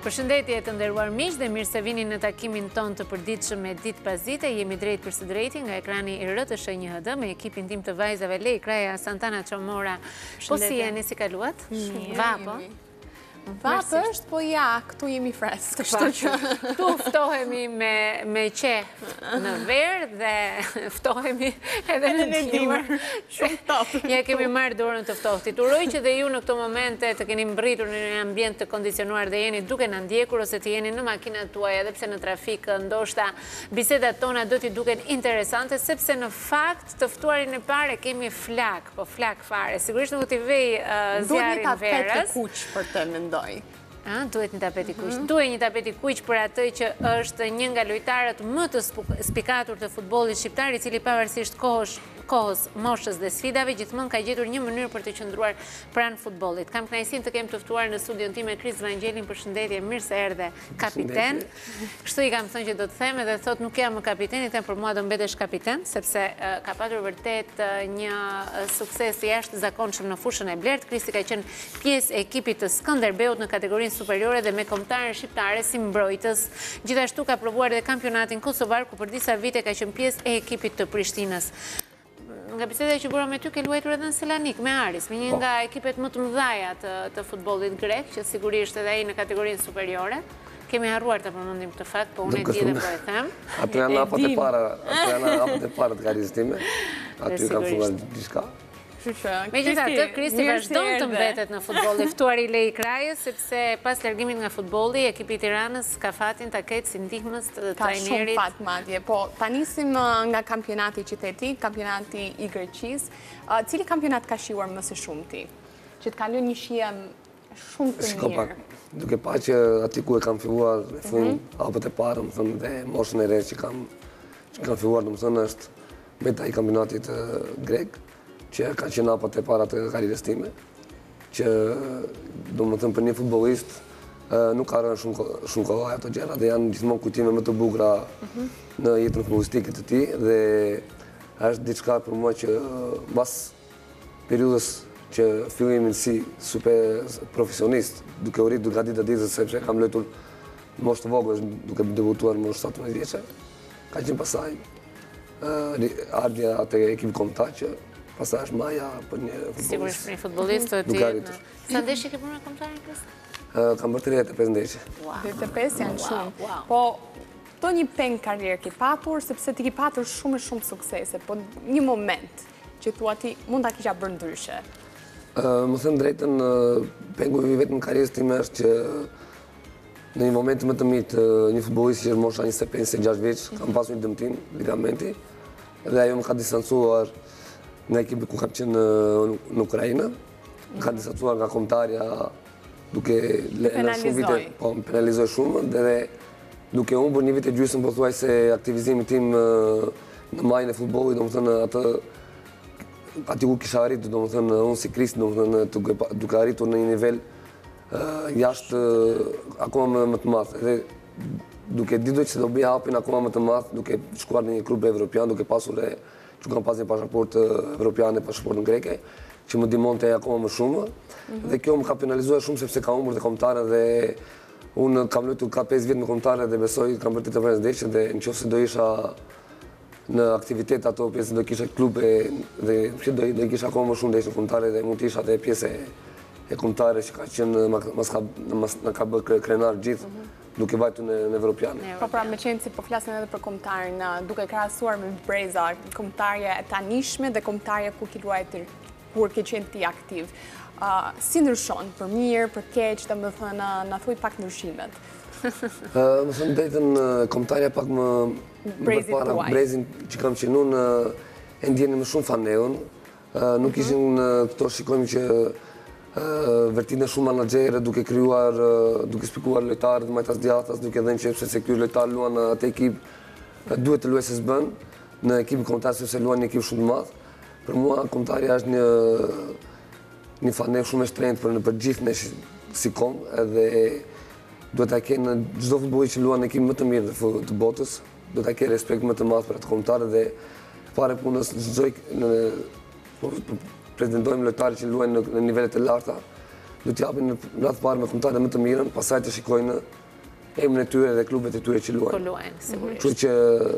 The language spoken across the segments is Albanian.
Përshëndetje të nderuar miq dhe mirë se vini në takimin tonë të përditshëm me ditë pas dite. Jemi drejt për së drejti nga ekrani i RTS 1HD me ekipin tim të vajzave Lej Kraja, Santana Çomora. Po si jeni, si kaluat? Vapo? Vapë është, po ja, këtu jemi fresk. Këtu ftohemi me qef në verë dhe ftohemi edhe në dimër. Shumë top. Ja kemi marrë dorën të ftohtit. Uroj që dhe ju në këto momente të keni mbritur në një ambient të kondicionuar dhe jeni duke na ndjekur ose të jeni në makinat tuaja edhe pse në trafik, ndoshta bisedat tona do t'i duken interesante sepse në fakt të ftuarin e parë kemi flak, po flak fare. Sigurisht nuk t'i vej zjarrin verës. Duhet një tapet të kuq për të mendoj. Duhet një tapet i kuq. Duhet një tapet i kuq për atë që është një nga lojtarët më të spikatur të futbollit shqiptar, i cili pavarësisht kohës, moshës dhe sfidave, gjithmonë ka gjetur një mënyrë për të qëndruar pranë futbollit. Kam kënaqësinë të kem të ftuar në studion tim me Kris Vangelin, përshëndetje, mirë se erdhe, kapiten. Kështu i kam thënë që do të them edhe thot nuk jam më kapiten, i them për mua do mbetesh kapiten, sepse ka patur vërtet një sukses i jashtëzakonshëm në fushën e Blert. Krisi ka qenë pjesë e ekipit të Skënderbeut në kategorinë superiore dhe me kombëtare shqiptare si mbrojtës. Gjithashtu ka provuar edhe kampionatin kosovar ku për disa vite ka qenë pjesë e ekipit të Prishtinës. Nga biseda që bëra me ty, ke luajtur edhe në Selanik, me Aris, me një nga ekipet më të mëdhaja të futbollit grek, që sigurisht edhe ai në kategorinë superiore. Kemi harruar të përmendim këtë fakt, po unë e di dhe po e them. Atë janë apët e para të karrierës time. Aty kam filluar diçka. Megjithatë, Kristi vazhdon të mbetet në futboll, i ftuar i Lej Krajës, sepse pas largimit nga futbolli, ekipi i Tiranës ka fatin ta ketë si ndihmës të trajnerit. Ka shumë fat madje, po ta nisim nga kampionati qytetit, kampionati i Greqisë. Cili kampionat ka shijuar më së shumti? Që të ka lënë një shije shumë të mirë. Duke pa që aty ku e kam filluar në fund, hapet e parë, më thënë, dhe moshën e re që kam filluar, më thënë, është meta i kampionatit grek, që ka qenë apët e para të karrierës time, që do më thëmë për një futbolist nuk ka rënë shumë kohaj ato gjëra dhe janë gjithmonë kujtime më të bukura në jetën futbolistike të ti dhe është diçka për mua që pas periudhës që fillimin si super profesionist, duke u rritur nga ditë ditës sepse kam luajtur moshë të vogël, duke debutuar moshë 17 vjeçë, ka qenë pasaj ardhja atë ekip kombëtar që pasaj është maja për një futbolist. Sigurisht për një futbolist të tjerë. Sa ndeshje ke bërë në kombëtare, Kristi? Kam bërë 35 ndeshje. 35 janë shumë. Po, do një peng karrierë ki patur, sepse ti ki patur shumë suksese, po një moment që thua ti mund ta kisha bërë ndryshe. Më thënë drejtën, pengu i vetë në karrierës time është që në një moment më të mitë një futbolist që është mosha 25-26 vjeç, kam pasur një dëmtim, ligamenti, dhe ajo më ka distancuar nga ekipi ku kam qenë në Ukrajinë, ka distancuar nga kombëtarja duke në shumë vite, po më penalizoj shumë, dhe duke humbur një vit e gjysmë pothuaj se aktivizimi tim në majën e futbollit, domethënë aty ku kisha arritur, domethënë unë si Kristi, domethënë duke arritur në një nivel jashtë akoma më të madh, dhe duke ditur që do bëj hapin akoma më të madh, duke shkuar në një klub evropian, duke pasur që kam pas një pasaport evropiane, pasaportën greke, që më dimonte akoma më shumë, dhe kjo më ka penalizuar shumë sepse ka humbur dhe kombëtare dhe unë kam luajtur ka 5 vjet në kombëtare dhe besoj kam bërë 35 ndeshje dhe nëse do isha në aktivitet ato pjesë do kisha klube dhe do kisha akoma më shumë ndeshje në kombëtare dhe mund të isha edhe pjesë e kombëtare që ka qenë na ka bërë krenar gjithë duke vajtu në Evropiane. Po pra me qenë si po flasin edhe për kombëtarin, duke krahasuar me breza, kombëtarje e tanishme dhe kombëtarje ku ki luajtur kur ke qenë ti aktiv. Si ndryshon, për mirë, për keq, dhe më thënë, na thuj pak ndryshimet. Më thënë drejtën, kombëtarja pak më para brezin që kam qenë unë, e ndjeni më shumë faneun, nuk ishin këto shikojmë që vërtinë shumë managerë duke kryuar, duke spikuar lojtarët, majtas djathas, duke dhenë që se ky lojtar luan në atë ekip, duhet të luaj se s'bën, në ekip kombëtar se luan një ekip shumë të madh. Për mua, kombëtarja është një fanë shumë e shtrenjtë për gjithë ne si kombë, edhe duhet ta kenë çdo futbollist që luan në ekip më të mirë të botës, duhet ta kenë respekt më të madh për atë kombëtar dhe fare punës pretendojmë lojtarë që luajnë në nivelet e larta, do t'japin në atë parë me kombëtarët më të mirën, pastaj të shikojnë emrin e tyre dhe klubet e tyre që luajnë. Luajnë, sigurisht. Kështu që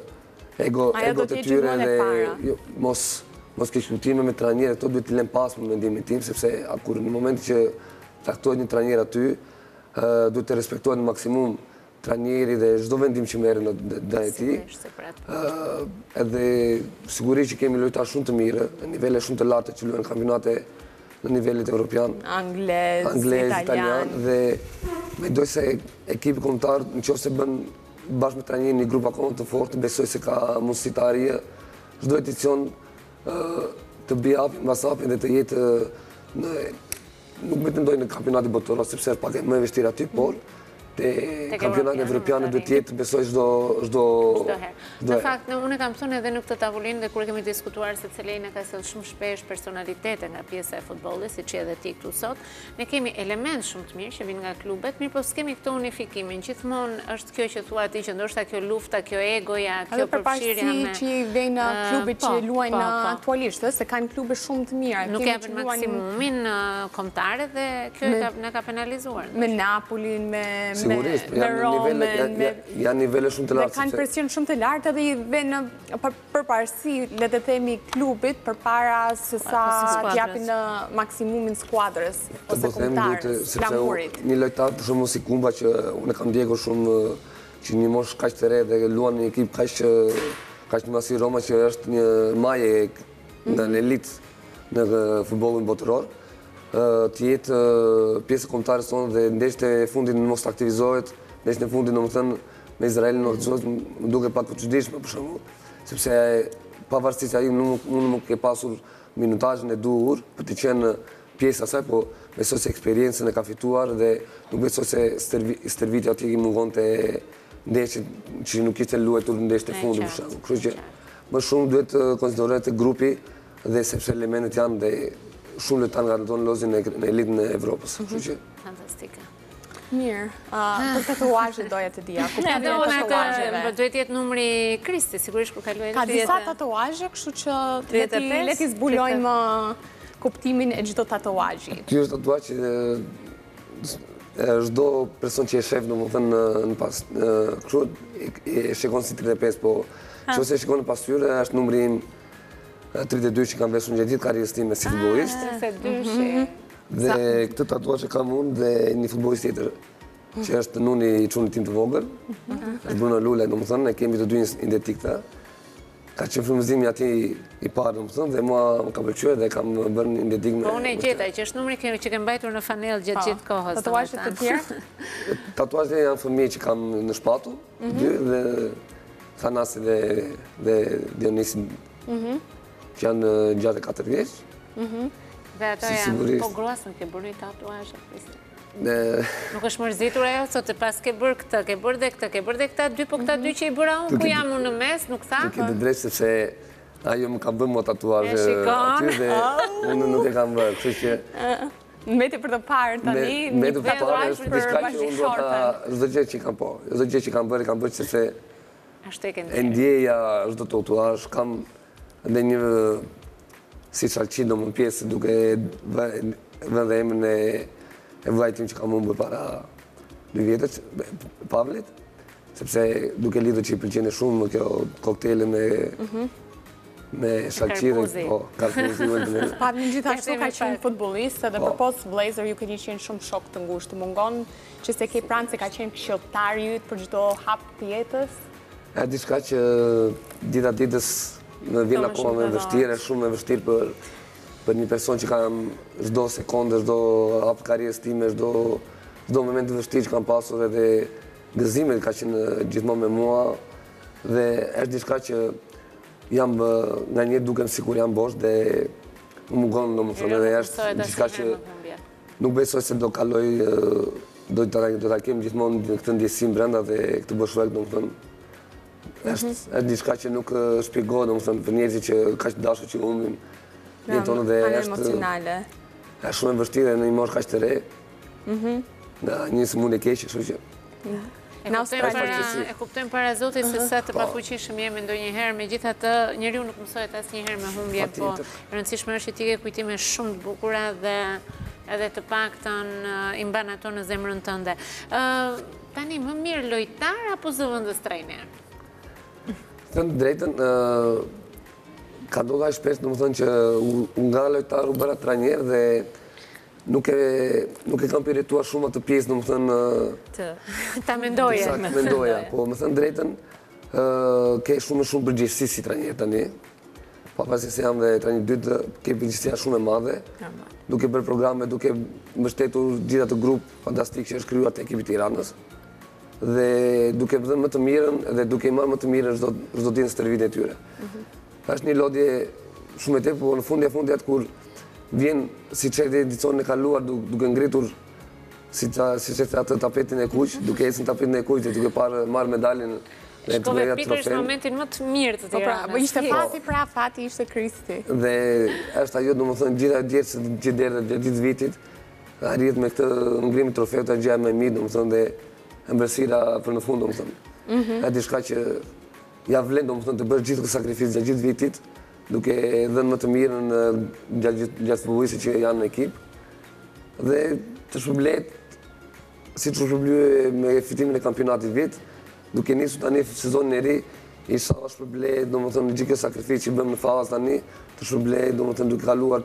egot e tyre dhe mos keq kuptime me trajnerët, këto duhet t'i lënë pas për mendimin tim, sepse kur në moment që traktohet një trajner aty, duhet të respektohet në maksimum trajneri dhe çdo vendim që merret në drejt e tij. Edhe sigurisht që kemi lojtarë shumë të mirë, në nivele shumë të larta që luajnë kampionate në nivelet evropian, Anglez, italian dhe mendoj se ekipi kombëtar nëse bën bashkë me trajnerin një grup akoma të fortë, besoj se ka mundësi të arrijë çdo edicion të bëjë hapin mbas hapin dhe të jetë nuk më mendoj në kampionatin botëror sepse është pak më e vështirë aty, por te kampionatet evropiane duhet të jetë besoj çdo herë. Në fakt, unë kam thënë edhe në këtë tavolinë dhe kur kemi diskutuar se Celejna ka sjellë shumë shpesh personalitete nga pjesa e futbollit, siç edhe ti këtu sot, ne kemi element shumë të mirë që vijnë nga klubet, mirë po s'kemi këtë unifikimin. Gjithmonë është kjo që thua ti që ndoshta kjo lufta, kjo egoja, kjo përfshirja me që i vjen në klubet që luajnë aktualisht, se kanë klube shumë të mira. Nuk japin maksimumin kombëtarë dhe kjo na ka penalizuar. Me Napolin, sigurisht, janë nivele shumë të larta. Dhe kanë presion shumë të lartë edhe i vjen përparësi, le të themi, klubit përpara se sa t'japin në maksimumin skuadrës ose kombëtarës, flamurit. Një lojtar për shembull si Kumba që unë kam ndjekur shumë që një moshë kaq të re dhe luan një ekip kaq më si Roma që është një maje në elitë në futbollin botëror. Të jetë pjesë kombëtarës tonë dhe ndeshjet e fundit mos të aktivizohet, ndeshjet e fundit domethënë me Izraelin në Orzoz më duket pak të çuditshme për shembull, sepse pavarësisht se ai nuk ke pasur minutazhin e duhur për të qenë pjesë asaj, po besoj se eksperiencën e ka fituar dhe nuk besoj se stërvitja aty i mungonte ndeshjet që nuk ishte luajtur në ndeshjet e fundit për shembull. Kështu që më shumë duhet të konsiderohet grupi dhe sepse elementet janë dhe shumë lojtarë nga tonë lozin në elitën e Evropës. Fantastike. Mirë, për tatuazhet doja të dija. Duhet jetë numri Kristi, sigurisht kur kaloj. Ka disa tatuazhe, kështu që le t'i zbulojmë kuptimin e çdo tatuazhi. Ky është tatuazh që çdo person që e shef domethënë në pas kështu e shikon si 35, po nëse shikon në pasqyrë është numri im 32 që kam veshur një ditë karrierës time si futbollist. 32. Dhe këtë tatuazh e kam unë dhe një futbollist tjetër që është nuni i çunit tim të vogël. Është Bruno Lula, domethënë ne kemi të dy identik ta. Ka qenë frymëzimi aty i parë domethënë dhe mua më ka pëlqyer dhe kam bërë një identik me. Po unë e gjeta që është numri që ke mbajtur në fanell gjatë gjithë kohës. Tatuazhet të tjerë? Tatuazhet janë fëmijë që kam në shpatull, dy dhe Thanasi dhe Dionisi. Që janë 64 vjeç. Dhe ato janë, po gruas nuk ke bërë një tatuazh, Kristi. Nuk është mërzitur ajo, sot e pas ke bërë këtë, ke bërë dhe këtë, ke bërë dhe këta dy, po këta dy që i bëra unë, ku jam unë në mes, nuk tha? Nuk e të drejtë sepse ajo më ka bërë mua tatuazhe aty dhe unë nuk e kam bërë, kështu që... Mbeti për të parë tani, një tatuazh për bashkëshortën. Çdo gjë që kam po, çdo gjë që kam bërë sepse e ndjeja çdo tatuazh, kam dhe një si Çalqin do më pjesë duke vëndhe emrin e vllajtim që kam unë bërë para 2 vjetës, Pavlit, sepse duke lidhur që i pëlqen shumë kjo koktejle me Çalqin dhe Karpuzi. Pavli gjithashtu ka qenë futbollist edhe përpos vëllezër ju keni qenë shumë shok të ngushtë. Të mungon që se ke pranë se ka qenë këshilltar yt për çdo hap të jetës? Është diçka që dita ditës më vjen akoma më vështirë, shumë më vështirë për një person që kam çdo sekondë, çdo hap karrierës time, çdo moment të vështirë që kam pasur edhe gëzimet ka qenë gjithmonë me mua dhe është diçka që jam nga një dukem sikur jam bosh dhe më mungon domethënë edhe është diçka që nuk besoj se do kaloj, do ta kem gjithmonë këtë ndjesim brenda dhe këtë bashkëpunë domethënë. Është diçka që nuk shpjegohet domethënë për njerëzit që kaq dashur që humbin jetën tonë dhe është shumë e vështirë në një moshë kaq të re. Nga një sëmundje e keqe, kështu që e kuptojmë para Zotit se sa të pafuqishëm jemi ndonjëherë, megjithatë njeriu nuk mësohet asnjëherë me humbje, po e rëndësishme është që ti ke kujtime shumë të bukura dhe edhe të paktën i mban ato në zemrën tënde. Tani më mirë lojtar apo zëvendës trajner? Thënë drejtën, ka do ka shpesh, domethënë që nga lojtar u bëra trajner dhe nuk e kam pirituar shumë atë pjesë, domethënë Ta mendoje. Sakt, mendoja, po më thënë drejtën, ke shumë përgjegjësi si trajner tani. Pavarësisht se jam dhe trajner dytë, ke përgjegjësia shumë e madhe. Duke bërë programe, duke mbështetur gjithë atë grup fantastik që është krijuar te ekipi i Tiranës. Dhe duke dhënë më të mirën dhe duke marrë më të mirën çdo ditë në stërvitjen e tyre. Është një lodje shumë e tepër, por në fundjat kur vjen si çeti edicionin e kaluar duke ngritur si atë tapetin e kuq, duke ecën tapetin e kuq dhe duke marrë medaljen. Shkove pikërisht momentin më të mirë të Tiranës. Po ishte fati ishte Kristi. Dhe është ajo, domethënë, gjitha djerë që derdhe gjithë vitit, arrit me këtë ngrim trofeu të gjëja më mirë, domethënë, dhe ëmbëlsira për në fund, domethënë. Është diçka që ja vlen, domethënë, të bësh gjithë këtë sakrificë gjatë gjithë vitit, duke dhënë më të mirën gjatë futbollistë që janë në ekip. Dhe të shpërblet, si të shpërblye me fitimin e kampionatit vit, duke nisur tani sezonin e ri, isha shpërblet, domethënë, gjithë këtë sakrificë që bëm në fazë tani, të shpërblet, domethënë, duke kaluar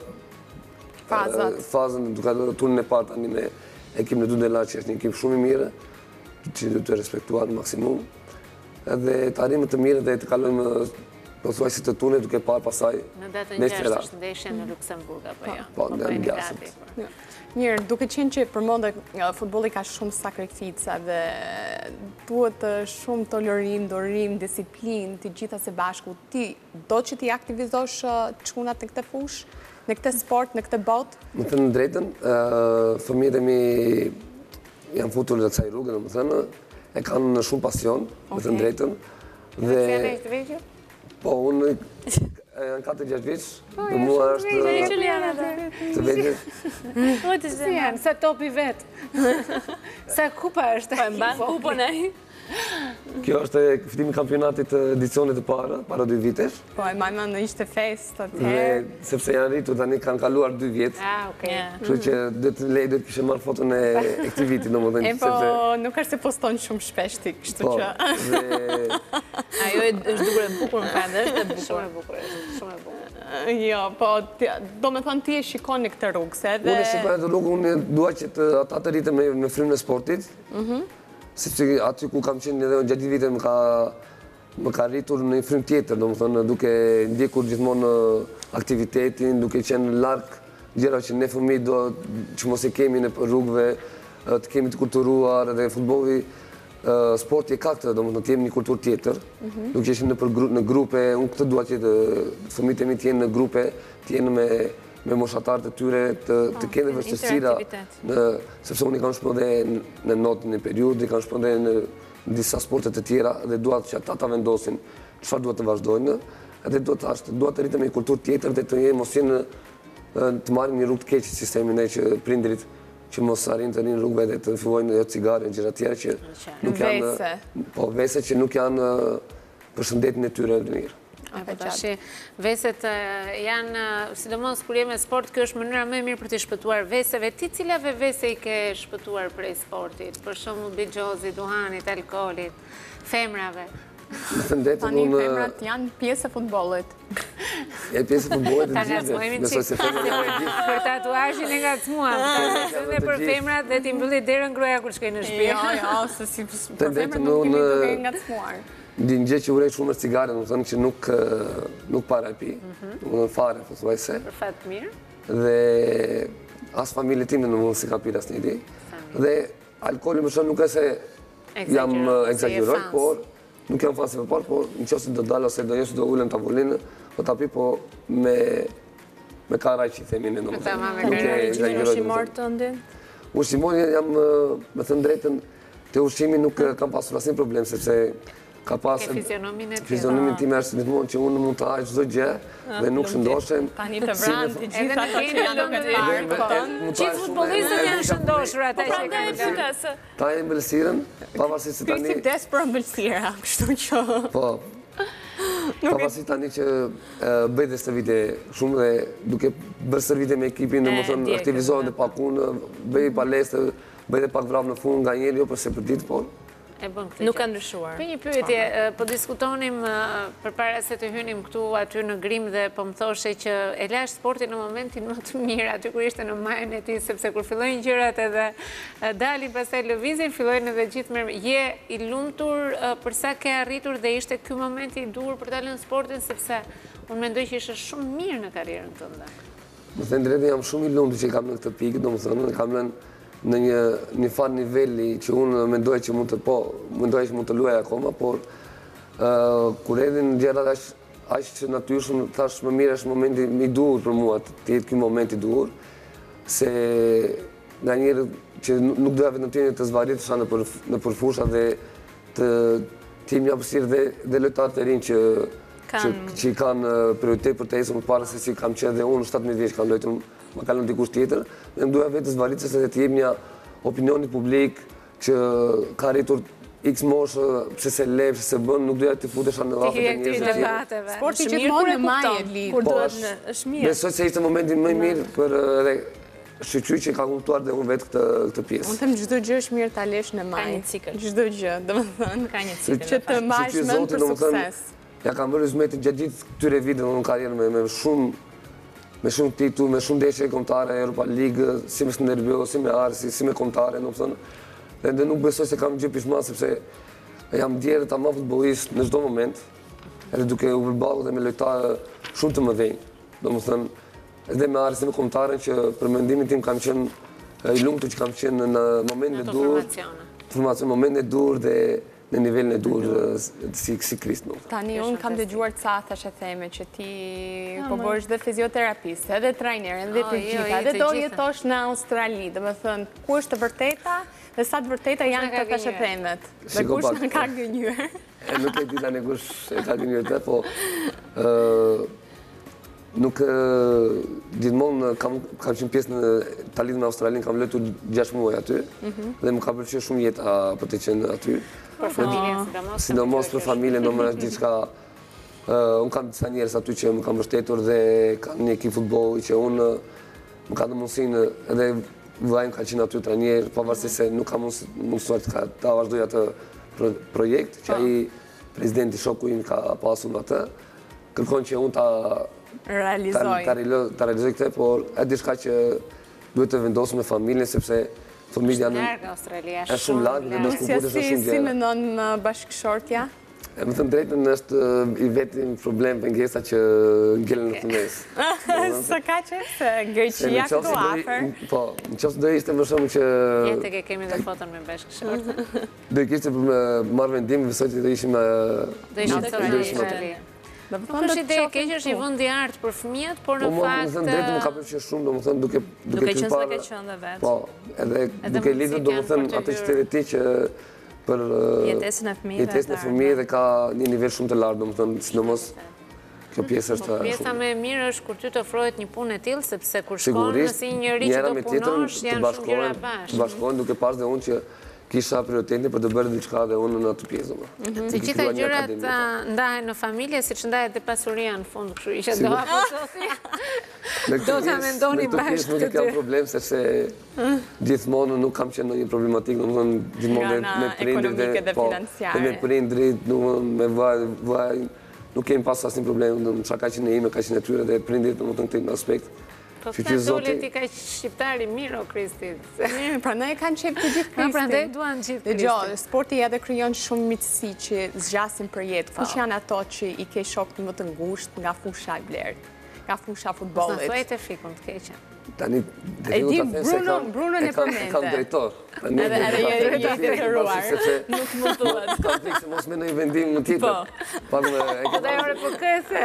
fazën, duke kaluar turnin e parë tani me ekipin e Dundelar, që është një ekip shumë i mirë, që duhet të respektuar në maksimum. Edhe të arrijmë të mirë dhe të kalojmë pothuajse të turnet duke parë pasaj. Në datën 6 është ndeshja në Luksemburg apo jo? Po, në gati. Mirë, duke qenë që përmendë futbolli ka shumë sakrifica dhe duhet shumë tolerim, dorim, disiplinë, të gjitha së bashku. Ti do që ti aktivizosh çunat në këtë fushë, në këtë sport, në këtë botë? Më thënë në drejtën, fëmijët e mi janë futur në kësaj rrugë, domethënë, e kanë shumë pasion, më thënë drejtën. Dhe të vegjël? Po, unë janë 4-6 vjeç, për mua është të vegjël. Po të si janë, sa topi vetë. Sa kupa është. Po e mban kupën ai. Kjo është fitimi kampionatit edicionit të para 2 vitesh. Po e majma në ishte fest Dhe sepse janë rritur tani kanë kaluar 2 vjet. Okej. Kështu që do të kishe marrë foton e këtij viti, domethënë. Po nuk është se poston shumë shpesh ti, kështu që. Ajo është dukur e bukur në fund, është e bukur. Shumë e bukur, shumë e bukur. Jo, po domethënë ti e shikon në këtë rrugë se edhe Unë e shikoj atë rrugë, unë dua që ata të rriten me frymën e sportit. Sepse aty ku kam qenë edhe gjatë gjithë viteve më ka rritur në një frymë tjetër, domethënë duke ndjekur gjithmonë aktivitetin, duke qenë larg gjëra që ne fëmijët do që mos e kemi në rrugëve, të kemi të kulturuar dhe futbolli, sporti ka këtë, domethënë të jemi një kulturë tjetër, duke qenë në grupe, unë këtë dua që fëmijët e mi të jenë në grupe, të jenë me moshatarët e tyre të kenë vështirësira, sepse unë i kam shpënë dhe në notën e periudhë, i kam shpënë dhe në disa sportet e tjera dhe duat që ata ta vendosin çfarë duhet të vazhdojnë, edhe duat të rritem një kulturë tjetër dhe të mos jenë të marrin një rrugë të keqe sistemi ne që prindrit që mos arrin të rinë rrugëve dhe të fillojnë jo cigare, gjëra tjera që nuk janë, po vese që nuk janë për shëndetin e tyre të mirë. Tashi, veset janë, sidomos kur jemi sport, kjo është mënyra më e mirë për të shpëtuar veseve. Ti cilave vese i ke shpëtuar prej sportit? Për shembull bigjozit, duhanit, alkoolit, femrave? Tani femrat janë pjesë e futbollit. E pjesë e futbollit të gjithë. Për tatuazhin e ngacmuam. Edhe për femrat dhe ti mbylli derën gruaja kur shkoj në shtëpi. Jo, se si për femrat nuk kemi duke ngacmuar. Një gjë që urej shumë është cigare, domethënë që nuk para e pi, domethënë fare, pothuajse. Për fat mirë. Dhe as familja time domethënë si ka pirë asnjëri. Dhe alkooli më shumë nuk është se jam egzageroj, por nuk jam fan se përpara, por nëse do dal ose do jesh do ulem tavolinë, do ta pi po me karaj që themi ne domethënë. Ushqimor tëndin? Ushqimor jam, me thënë drejtën, te ushqimi nuk kam pasur asnjë problem sepse ka pas fizionomin time është gjithmonë që unë mund të haj çdo gjë dhe nuk shëndoshem. Tani të vranë të gjitha ato që janë duke të parë. Gjithë futbollistët janë shëndoshur ata që kanë. Ta e ëmbëlsirën, pavarësisht se tani. Ti des për ëmbëlsira, kështu që. Po. Ka pasi tani që bëj dhe stërvite shumë dhe duke bërë stërvite me ekipin, dhe më thënë aktivizohen dhe pakun, bëj palestë, bëj dhe pak vrap në fund nga njeri, jo përse për ditë, por. Nuk ka ndryshuar. Për një pyetje, po diskutonim përpara se të hynim këtu aty në Grim dhe po më thoshe që e lash sportin në momentin më të mirë aty kur ishte në majën e tij, sepse kur fillojnë gjërat edhe dalin pastaj lëvizin, fillojnë edhe gjithë mirë. Je i lumtur për sa ke arritur dhe ishte ky momenti i dur për ta lënë sportin, sepse unë mendoj që ishe shumë mirë në karrierën tënde. Më thënë drejtë, jam shumë i lumtur që kam në këtë pikë, domethënë kam lënë në një farë nivelli që unë mendoj që mund të luaj akoma, por kur edhin gjërat aq që natyrshëm, thash më mirë është momenti i dur për mua, të jetë ky moment i dur, se nga njerë që nuk doja vetëm të zvarritesha nëpër fusha dhe të tim një hapësirë dhe lojtarët e rinj që kanë prioritet për të ecur më parë se si kam qenë dhe unë 17 vjeç kam luajtur, më kalon dikush tjetër, dhe më duha vetë të zvarritesha dhe të jep një opinioni publik që ka arritur X moshë, pse se le, pse se bën, nuk doja të futesha në rrafet e njerëzve. Sporti gjithmonë në majë li. Kur duhet është mirë. Besoj se ishte momentin më i mirë për edhe shqyqy që ka kuptuar dhe unë vetë këtë pjesë. Unë them çdo gjë është mirë ta lesh në majë. Ka një cikël. Çdo gjë, domethënë. Ka një cikël. Që të marrësh mend për sukses. Ja kam bërë zmetin gjatë gjithë këtyre viteve në karrierën me shumë titull, me shumë ndeshje kombëtare, Europa League, si me Skënderbeu, si me Arsi, si me kombëtare, domethënë. Dhe nuk besoj se kam gjë pishman, sepse jam ndjerë tamam futbollist në çdo moment, edhe duke u përballur dhe me lojtarë shumë të mëdhenj. Domethënë, edhe me Arsi, me kombëtaren që për mendimin tim kam qenë i lumtur që kam qenë në momentin e dur, momentin e dur dhe në nivelin e dur si Krist. Tani unë kam dëgjuar ca thashë theme që ti po bësh dhe fizioterapist, edhe trajner, edhe përgjithë, edhe do jetosh në Australi, domethënë ku është të vërteta dhe sa të vërteta janë këto thashë themet. Dhe kush në ka gënjur? Nuk e di tani kush e ka gënjur atë, po nuk gjithmonë kam qenë pjesë në talit me Australinë, kam luajtur 6 muaj aty dhe më ka pëlqyer shumë jeta për të qenë aty. Për familjen, sidomos për familjen, domethënë është diçka. Unë kam disa njerëz aty që më kanë mbështetur dhe kanë një ekip futbolli që unë më ka dhënë mundësinë edhe vllai ka qenë aty trajner, pavarësisht se nuk kam mundësuar ta vazhdoj atë projekt që ai presidenti shoku im ka pasur atë. Kërkon që unë ta realizoj këtë, por është diçka që duhet të vendosim me familjen sepse familja është shumë larg dhe do të futesh në shumë gjëra. Si mendon bashkëshortja? Më thënë drejtën është i vetëm problem pengesa që ngelen në mes. Së ka që se Greqia këtu afër? Po, në qoftë do ishte më shumë që... Jetë ke kemi dhe foton me bashkëshortën. Do i kishte për me marrë vendim, besoj që do ishim... Do ishim të Australi. Nuk është ide e keqe, është një vend i artë për fëmijët, por në fakt... Më thënë drejtë më ka pëlqyer shumë, domethënë duke qenë se ke qenë dhe vetë. Po, edhe duke lidhur domethënë atë qytetin e tij që për jetesën e fëmijëve dhe ka një nivel shumë të lartë, domethënë sidomos kjo pjesë është... Pjesa më e mirë është kur ty të ofrohet një punë e tillë, sepse kur shkon në si njëri që do punosh, janë shumë gjëra bashkë. Të bashkohen duke pas dhe unë që kisha prioritetin për të bërë diçka dhe unë në atë pjesë. Të gjitha gjërat ndahen në familje, siç ndahet dhe pasuria në fund, kështu që do apo do ta mendoni bashkë. Nuk kam problem sepse gjithmonë nuk kam qenë në një problematik, domethënë gjithmonë me prindërit dhe financiare. Me prindërit, me vaj, nuk kemi pas asnjë problem, çka ka qenë ime, ka qenë e tyre dhe prindërit domethënë këtë aspekt. Po fëtë ti ka shqiptari mirë o Kristi. Prandaj kanë qef të gjithë Kristin. Prandaj duan gjithë Kristin. Dëgjoj, sporti edhe krijon shumë miqësi që zgjasin për jetë. Kush janë ato që i ke shokët më të ngushtë nga fusha e Blert, nga fusha futbollit? Sa thuaj të fikun të keqen. Tani e di Bruno në përmendë. Kam drejtor. Edhe je detyruar. Nuk mund të thuhet. Konflikt mos me ndonjë vendim në tjetër. Po dhe ore po këse.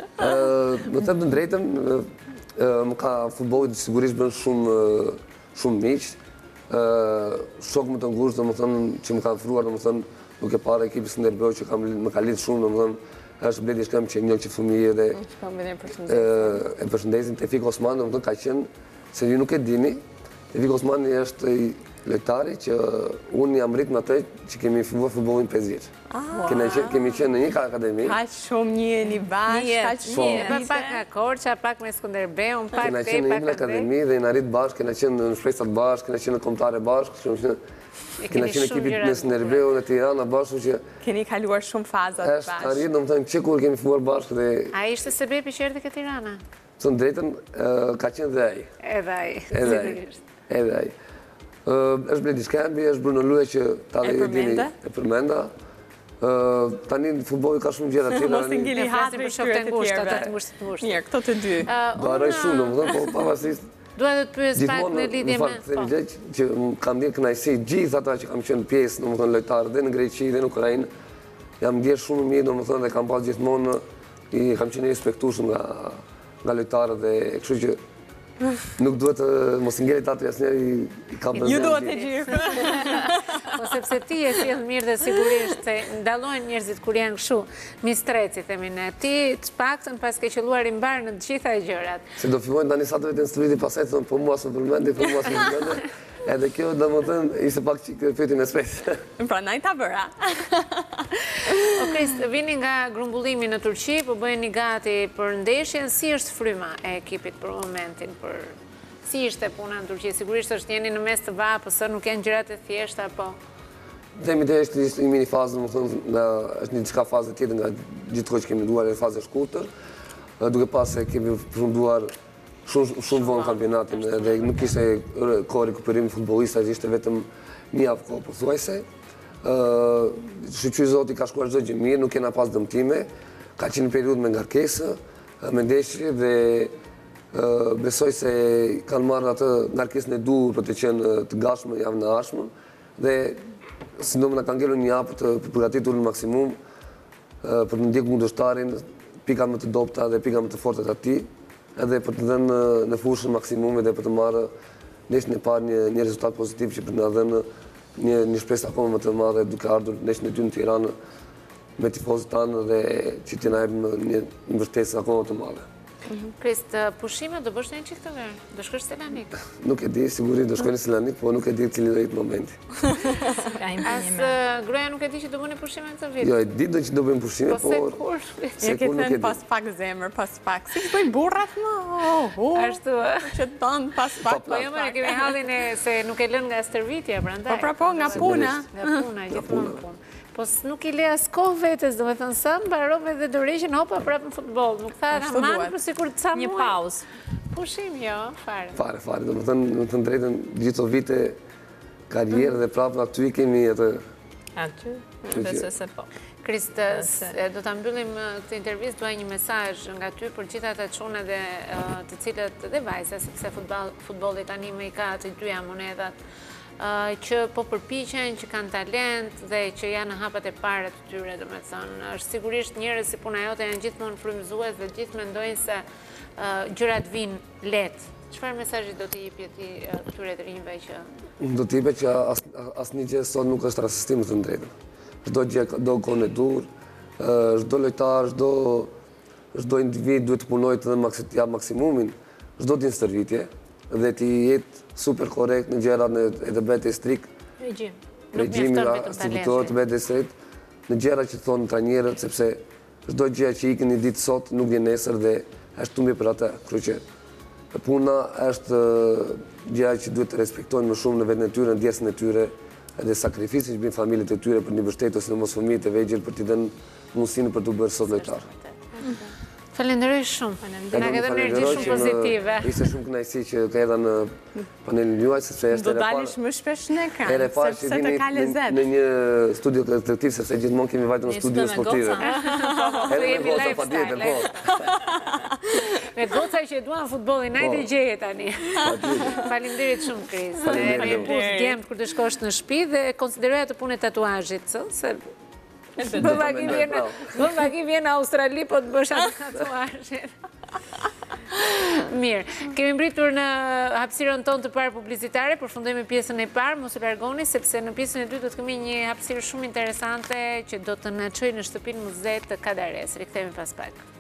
Më them të drejtën, më ka futbolli sigurisht bën shumë miq. Shok më të ngushtë, domethënë që më kanë ofruar, domethënë duke parë ekipin e Skënderbeu që më ka lidhur shumë, domethënë është Bledi Shkëm që njoh që fëmijë dhe e përshëndesin Tefik Osman, domethënë ka qenë, se ju nuk e dini, Tefik Osmani është lojtari që unë jam rritë në atë që kemi filluar futbollin 5 vjeç. Kemi qenë në një akademi. Ka shumë njëni bashkë, ka shumë. Pak nga Korça, pak me Skënderbeun, pak Kena te, qenë në pak një akademi dhe në rritë bashkë, kena qenë në shpresat bashkë, kena qenë në kombëtare bashkë, kena qenë ekipit në Skënderbeun në Tirana bashkë, që Keni kaluar shumë fazat është bashkë. arrit, domethënë që kur kemi filluar bashkë dhe A ishte sebebi që erdhi ke Tirana? të drejtën ka qenë dhe ai. Edhe ai, Edhe ai. sigurisht. Edhe ai. Është Bledi Shkembi, është Bruno Luje që ta dhe e përmenda. Tani në futbolli ka shumë gjëra tjera. Mos i ngeli Ne flasim hatri për shokët e ngushtë, ata të ngushtë. Mirë, këto të dy. Do harroj shumë, domethënë, po pavarësisht Dua të pyes pak në lidhje me... që kam ndjerë kënaqësi gjithë ata që kam qenë pjesë, domethënë lojtarë dhe në Greqi dhe në Ukrainë. Jam ndjerë shumë mirë, domethënë, dhe kam pas gjithmonë kam qenë i respektueshëm nga lojtarët dhe kështu që nuk duhet të mos i ngjelit atë asnjëri i ka bëzë. Ju duhet të gjithë. Po sepse ti e sjell mirë dhe sigurisht se ndallohen njerëzit kur janë kështu, mistreci themi ne. Ti të paktën pas ke qelluar i mbar në të gjitha gjërat. Se do fillojnë tani sa të vetën striti pasaj thonë po mua s'm përmendi, po mua s'm përmendi. Edhe kjo domethënë ishte pak çik fytyn me spes. Prandaj ta bëra. O Krist, vini nga grumbullimi në Turqi, po bëheni gati për ndeshjen, si është fryma e ekipit për momentin, si ishte puna në Turqi? Sigurisht është jeni në mes të vapës, nuk janë gjërat e thjeshta, po... Themi të është një mini fazë, domethënë, është një diçka fazë tjetër nga gjithë që kemi duar e fazë e shkurtër, duke pas se kemi përfunduar shumë vonë kampionatin dhe nuk ishte kohë rikuperimi futbollistëve, ishte vetëm një javë kohë pothuajse. Shqyqy Zoti ka shkuar çdo gjë mirë, nuk kena pas dëmtime, ka qenë një periudhë me ngarkesë, me ndeshje dhe besoj se kanë marrë atë ngarkesën e duhur për të qenë të gatshëm javën e ardhshme dhe sidomos na kanë ngelur një javë për të përgatitur në maksimum për të ndjekur kundërshtarin, pika më të dobta dhe pika më të forta të atij, edhe për të dhënë në fushën maksimumi dhe për të marrë ndeshjen e parë një rezultat pozitiv që për të na dhënë një shpresë akoma më të madhe duke ardhur ndeshjen e dytë në Tiranë me tifozët tanë dhe që t'na jep një mbështesë akoma të madhe. Krist, pushime do bësh një qikë të verë? Do shkosh Selanik? Nuk e di, sigurisht do shkoj në Selanik, po nuk e di cili do jetë momenti. Asë gruaja nuk e di që do bëni pushime këtë vit? Jo, e di që do bëjmë pushime, po... por... Ja ke thënë pas pak zemër, pas pak. Si bëjmë burrat më? Ashtu... Që tonë pas pak. Po jo më ne kemi hallin e se nuk e lën nga stërvitja, prandaj. Po, nga puna. Nga puna, gjithmonë punë. Po nuk i le as kohë vetës, do me thënë sa mbarove dhe dorëheqin hopa prapë në futboll. Nuk tha aman për sikur të sa muaj. Një pauzë. Pushim, jo, fare. Fare. Do me thënë drejtën gjithë vite karrierë dhe prapë aty kemi atë... Aty, besoj se po. Krist, do të mbyllim këtë intervjist, duaj një mesazh nga ty për gjitha të çuna dhe të cilët dhe vajza, sepse futbolli tani më i ka të dyja monedhat, që po përpiqen, që kanë talent dhe që janë në hapat e para të tyre, do me thënë. Është sigurisht njerëz si puna jote janë gjithmonë frymëzues dhe gjithë mendojnë se gjërat vinë lehtë. Çfarë mesazhi do të jepje ti këtyre të rinjve që... Do të jepja që asnjë gjë sot nuk është rastistim të drejtën. Çdo gjë do kohën e dur, çdo lojtar, çdo individ duhet të punojë të jap maksimumin, çdo ditë stërvitje dhe të jetë super korrekt në gjërat e të bëhet strikt. Regjimi aktivitohet të bëhet strikt në gjërat që thonë trajnerët, sepse çdo gjë që ikën një ditë sot nuk vjen nesër dhe është tumbi për atë. Kështu që puna është gjëja që duhet të respektojnë më shumë në veten e tyre, në ndjesën e tyre, edhe sakrificin që bëjnë familjet e tyre për një mbështetje ose mos fëmijët e vegjël për t'i dhënë mundësinë për të bërë sot lojtar. Falenderoj shumë. Na ke dhënë energji shumë pozitive. Ishte shumë kënaqësi që ka erdha në panelin juaj, sepse është do dalish më shpesh në ekran, sepse të ka lezet. Në një studio kolektiv, sepse gjithmonë kemi vajtur në studio sportive. Edhe me goca patjetër, po. Me goca që duan futbollin, hajde gjeje tani. Faleminderit shumë Kris. Ne bush djem kur të shkosh në shtëpi dhe konsideroj atë punën e tatuazhit, se Bëmbaki vjen në Australi, po të bësh atë tatuazhin. Mirë, kemi mbritur në hapësirën tonë të parë publicitare, përfundojmë pjesën e parë, mos u largoni, sepse në pjesën e dytë do të kemi një hapësirë shumë interesante që do të na çojë në shtëpinë muze të Kadares. Rikthehemi pas pak.